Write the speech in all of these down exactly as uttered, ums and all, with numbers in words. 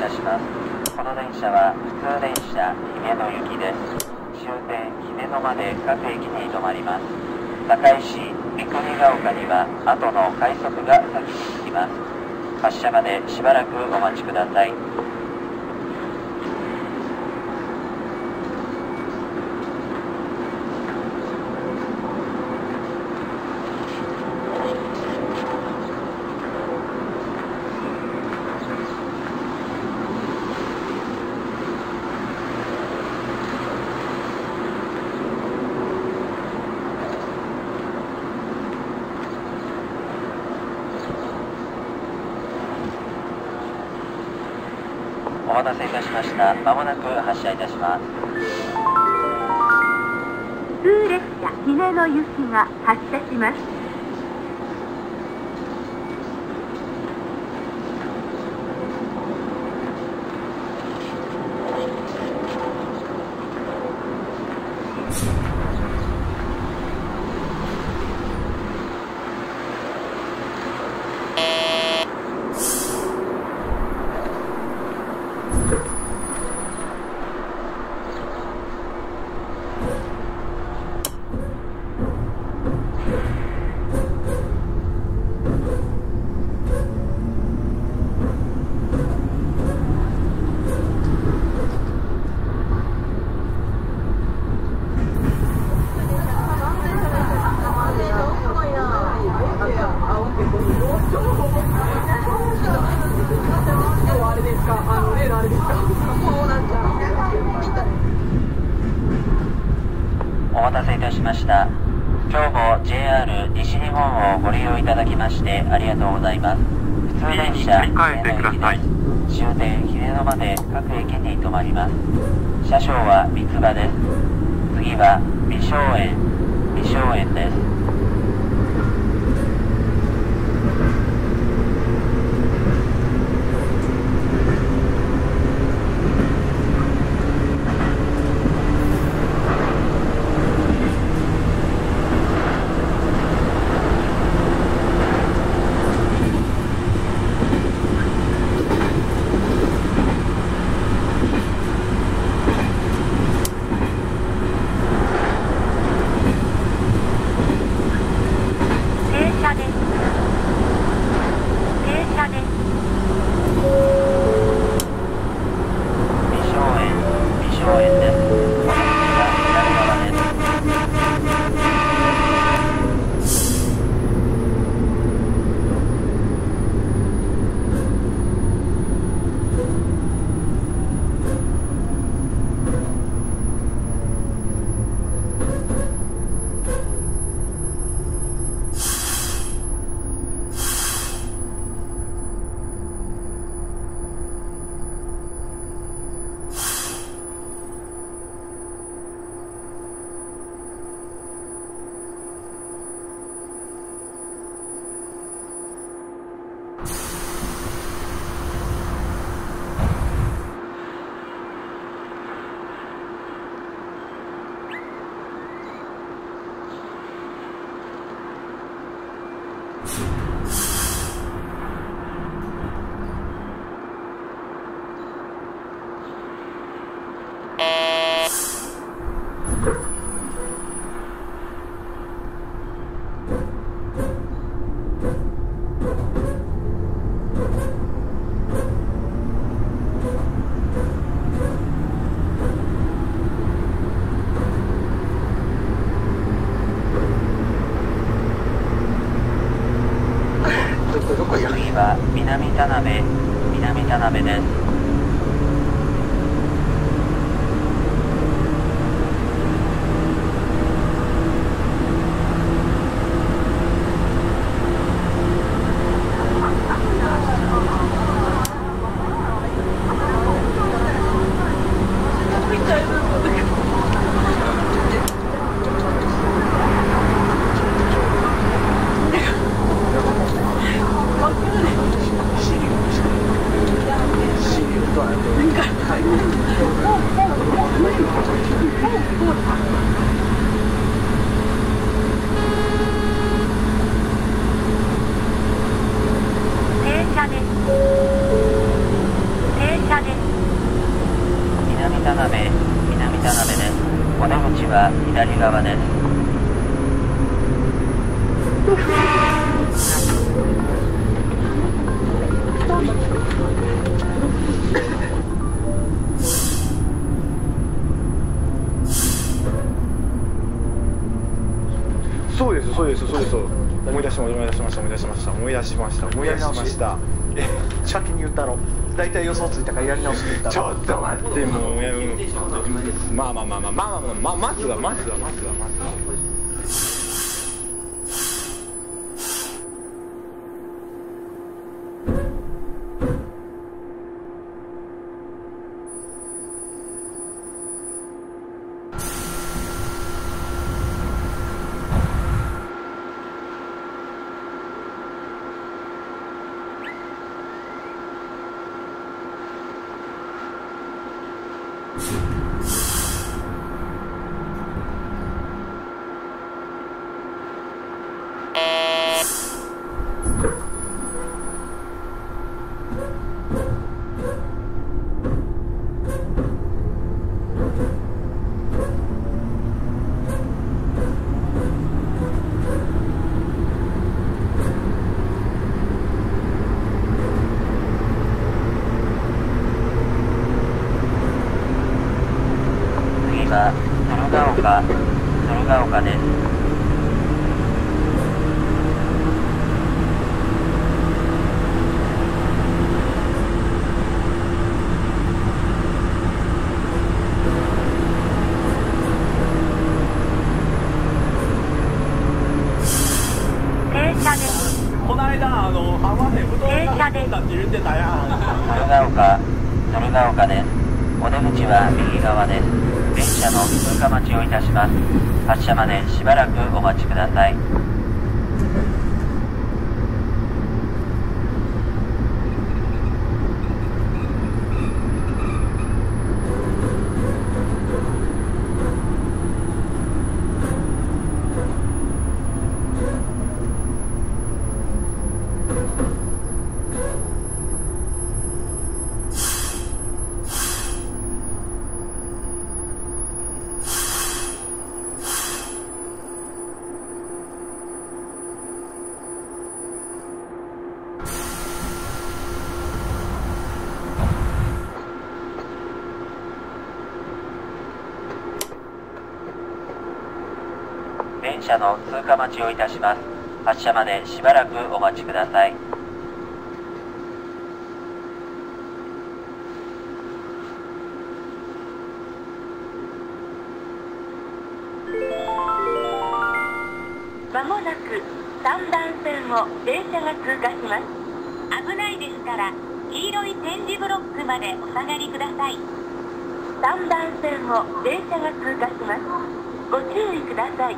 たします。この電車は普通電車姫野行きです。終点姫野まで各駅に停まります。堺市三国ヶ丘には後の快速が先に着きます。発車までしばらくお待ちください。お待たせいたしました。まもなく発車いたします。 普通列車姫野行きが発車します。 お待たせいたしました。今日も ジェイアール 西日本をご利用いただきましてありがとうございます。普通電車姫野行きです。終点姫野まで各駅に停まります。車掌は三つ葉です。次は美松園美松園です。次は南田辺南田辺です。 シリ左側です。 そうですそうですそうです。思い出しました思い出しました思い出しました思い出しました思い出しましたえ先に言ったの大体予想ついたからやり直して言ったのちょっと待ってもういやまあまあまあまあまあまあまあまずはまずはまずはまずは鶴岡、鶴岡です。 停車です。 この間あの浜で布団が吹んだって言ってたやん。 鶴岡、鶴岡です。お出口は右側です。電車の通過待ちをいたします。発車までしばらくお待ちください。電車の通過待ちをいたします。発車までしばらくお待ちください。 まもなくさんばん線を電車が通過します。危ないですから黄色い点字ブロックまでお下がりください。さんばん線を電車が通過します。ご注意ください。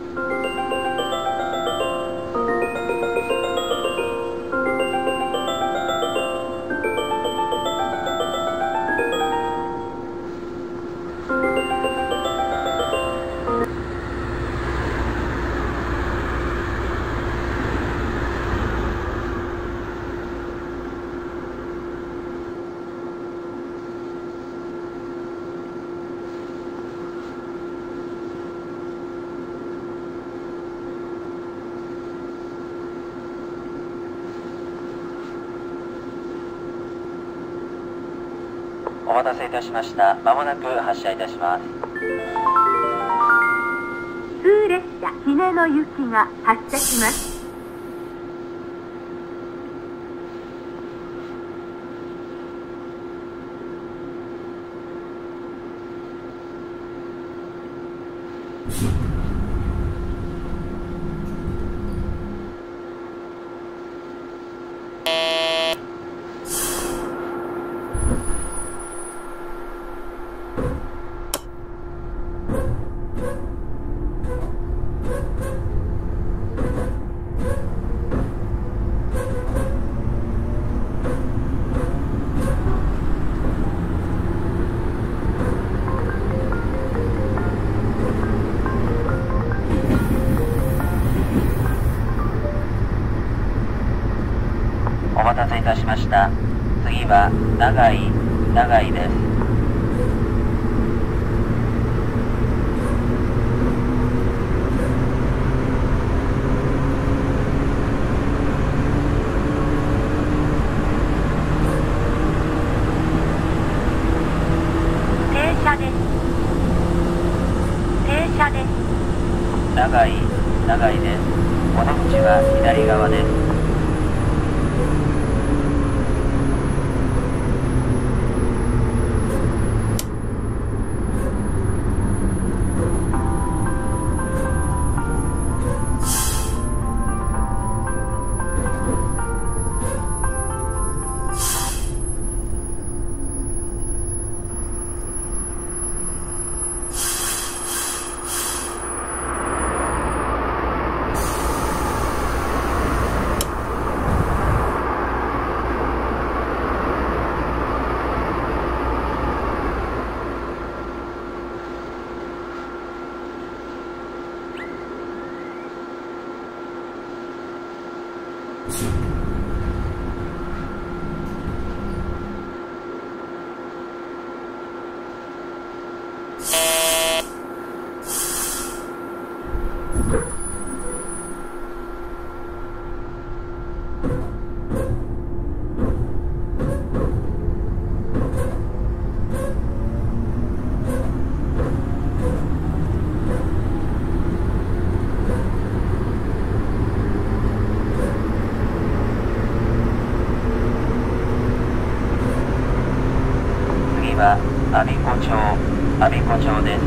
お待たせいたしました。まもなく発車いたします。 通列車ひねの行きが発車します。 お待たせいたしました。次は長井、長井です。 は我孫子町我孫子町です。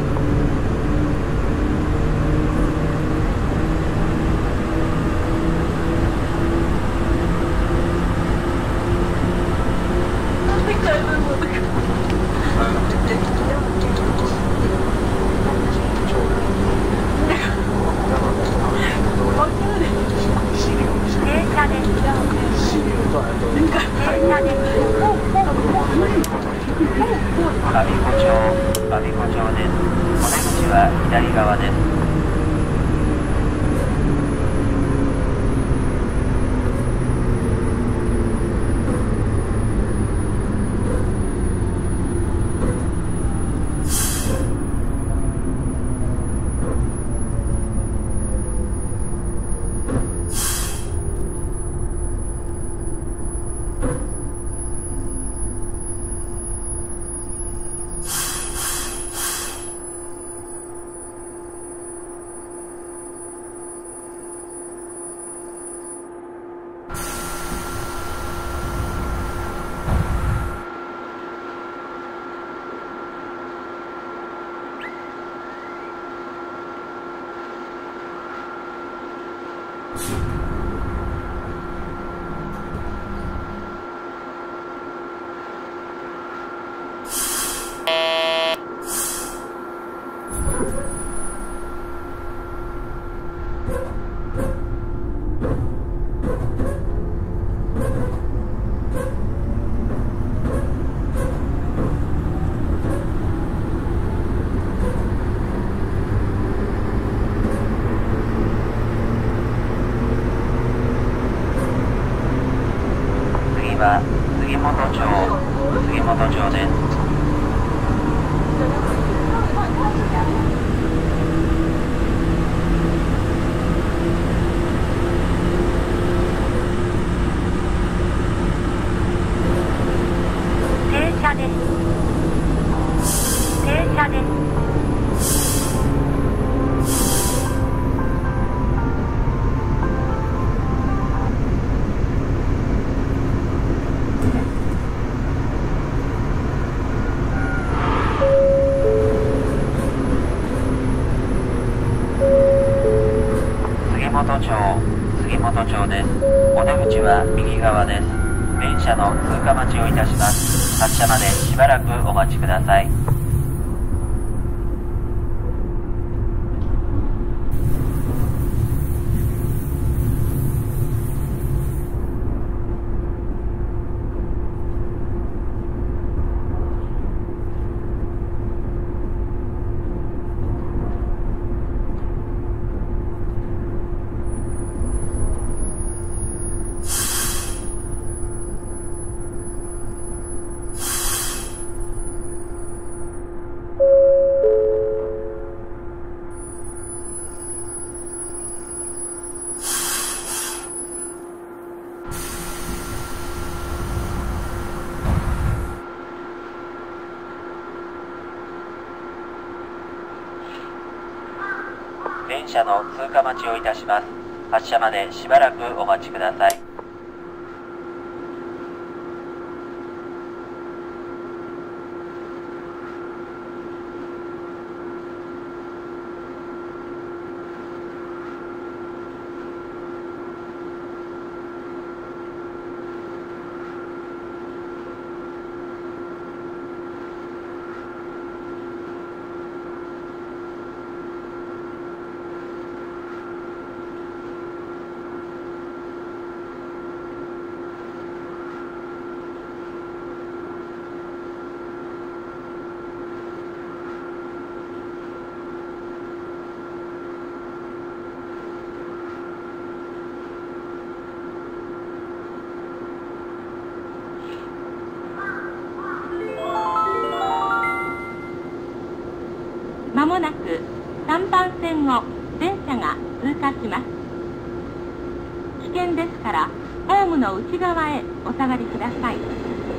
我孫子町我孫子町です。お出口は左側です。は杉本町杉本町です。 停車です。停車です。 杉本町杉本町です。お出口は右側です。電車の通過待ちをいたします。発車までしばらくお待ちください。電車の通過待ちをいたします。発車までしばらくお待ちください。 もなくさんばん線を電車が通過します。危険ですからホームの内側へお下がりください。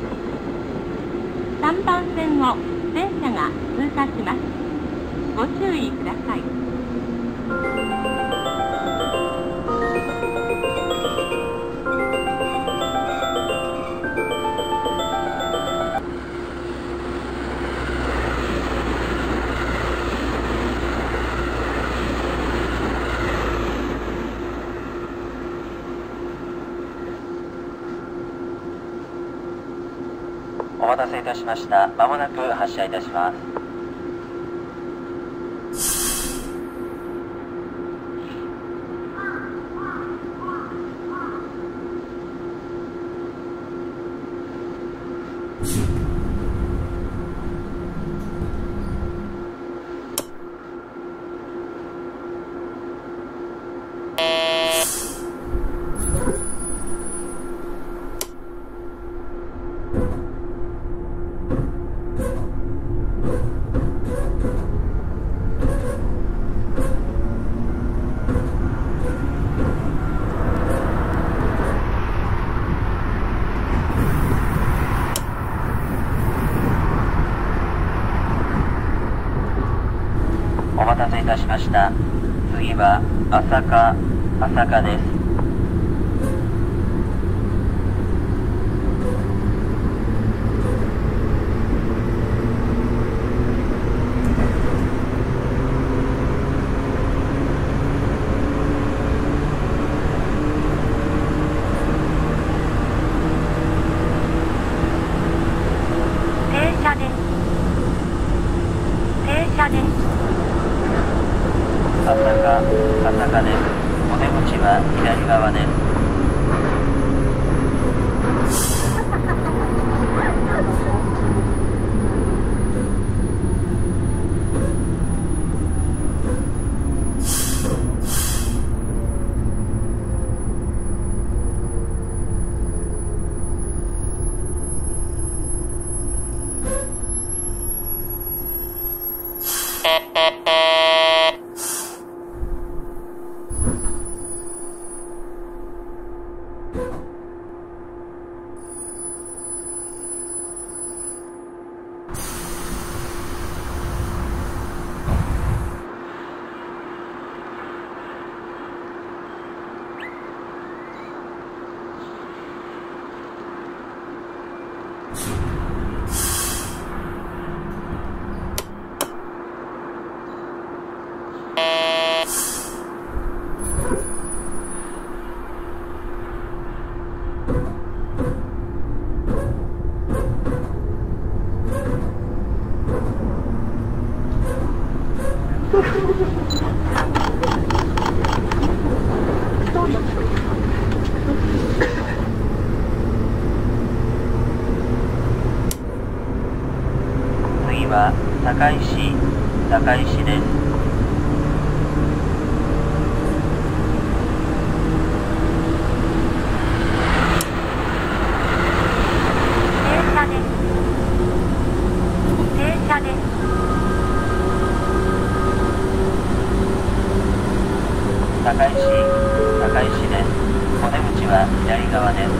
さんばん線を電車が通過します。ご注意ください。 お待たせいたしました。まもなく発車いたします。お待たせいたしました。次は朝霞、朝霞です。 停車です。停車です。 朝霞、朝霞です。お出口は左側です。次は堺市、堺市です。 停車です。停車です。 堺市、堺市です。お出口は左側です。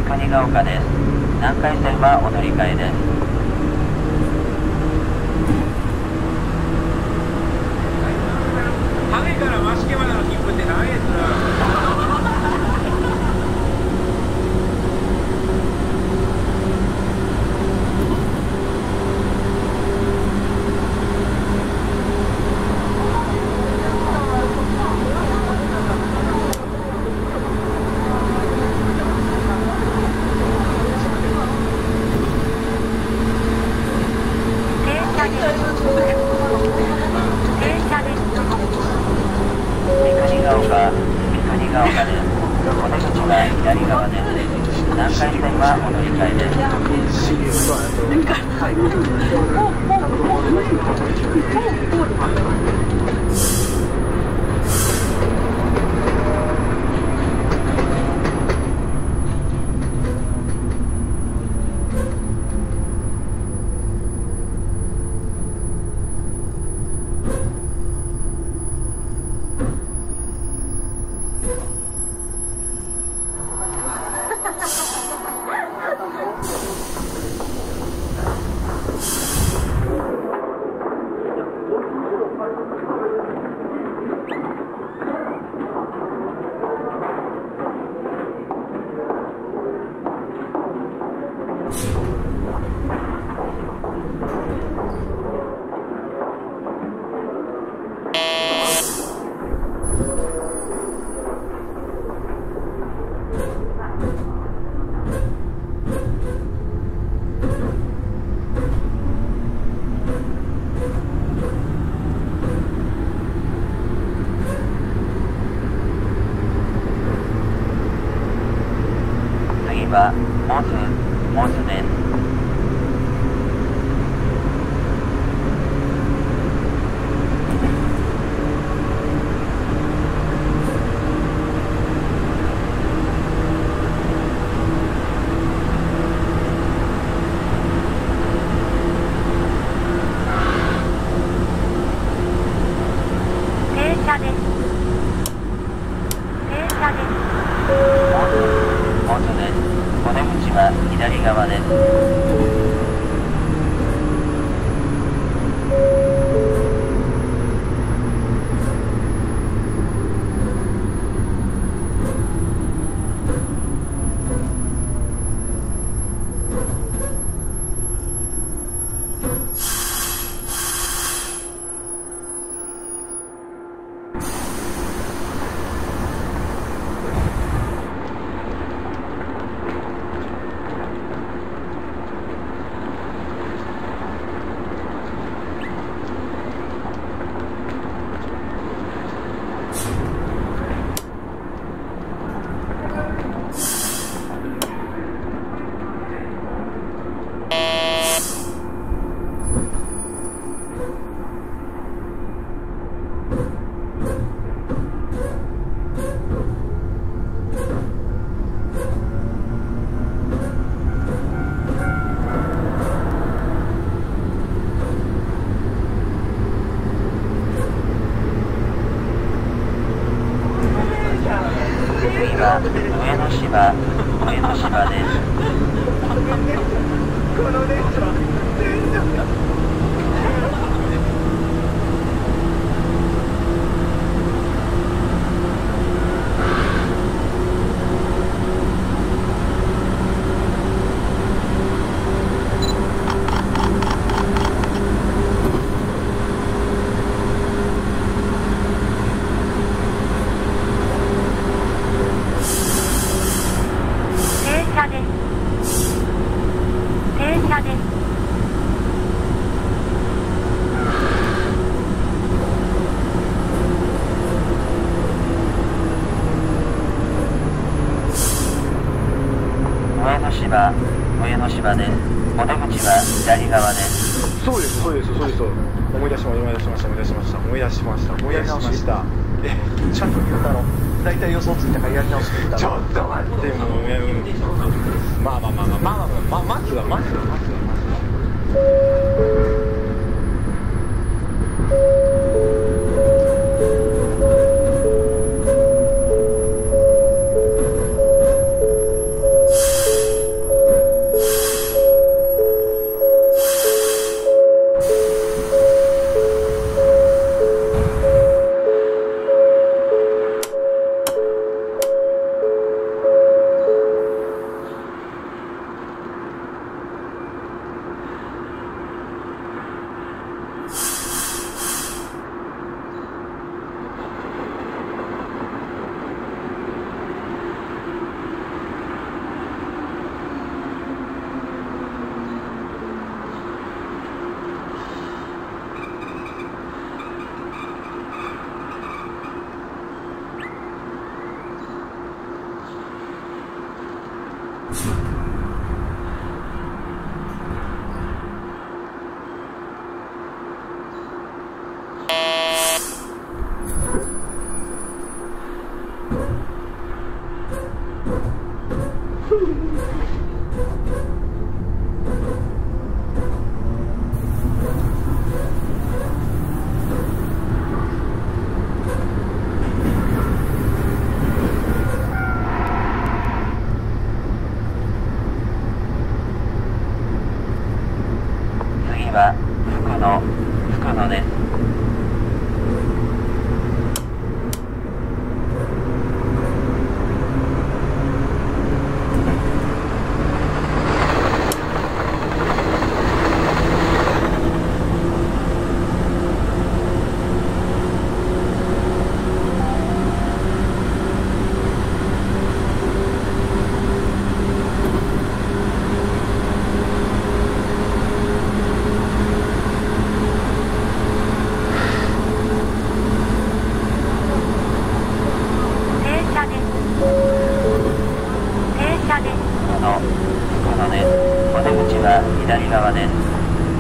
三国ヶ丘です。南海線はお乗り換えです。 羽から増毛までの切符って何円する？ はモズモズです。左側です。上野芝、上野芝です。 この電車全力芝、上野芝です。お出口は左側です。 そうですそうですそうです。思い出しました思い出しました思い出しました思い出しました思い出しました。 えちゃんと言うたろ。大体予想ついたからやり直してみたら。 ちょっと待ってもうやる。まあまあまあまあまあまあまあまずはまずはまずはまずは。 次は福野福野です。お出口は左側です。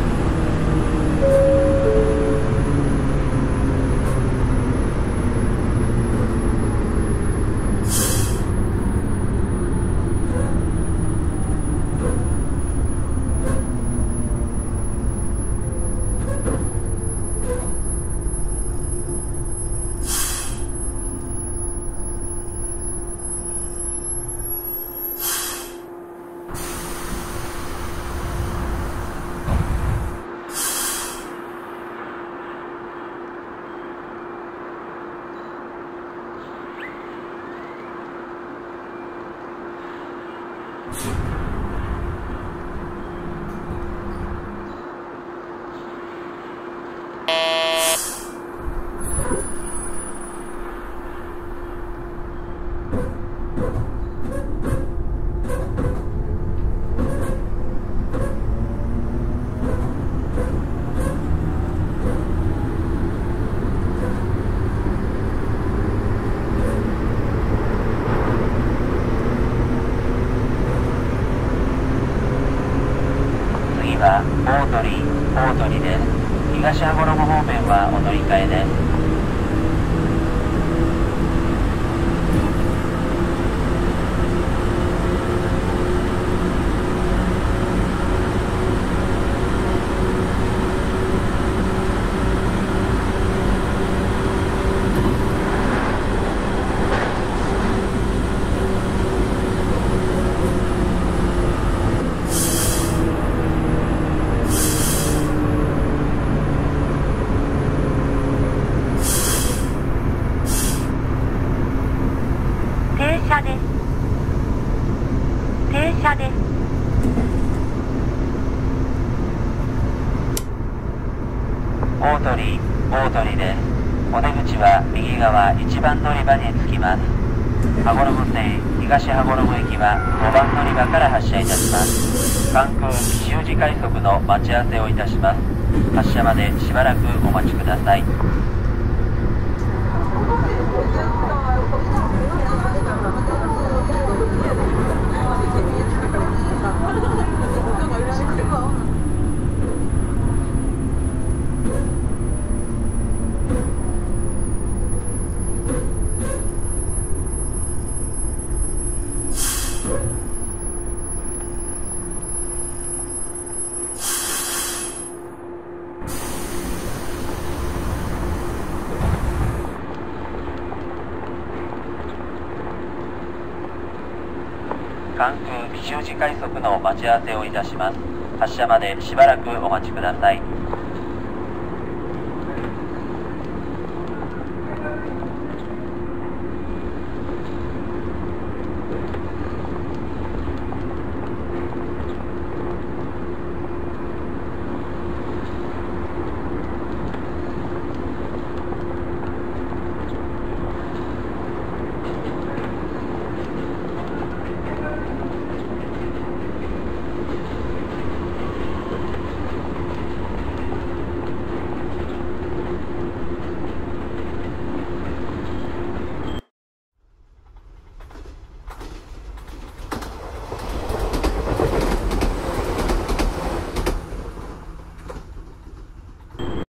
は大鳥大鳥です。東羽衣方面はお乗り換えです。 停車です。停車です。 大鳥大鳥です。お出口は右側いちばん乗り場に着きます。羽衣線東羽衣駅はごばん乗り場から発車いたします。関空紀州路快速の待ち合わせをいたします。発車までしばらくお待ちください。関空紀州路快速の待ち合わせをいたします。発車までしばらくお待ちください。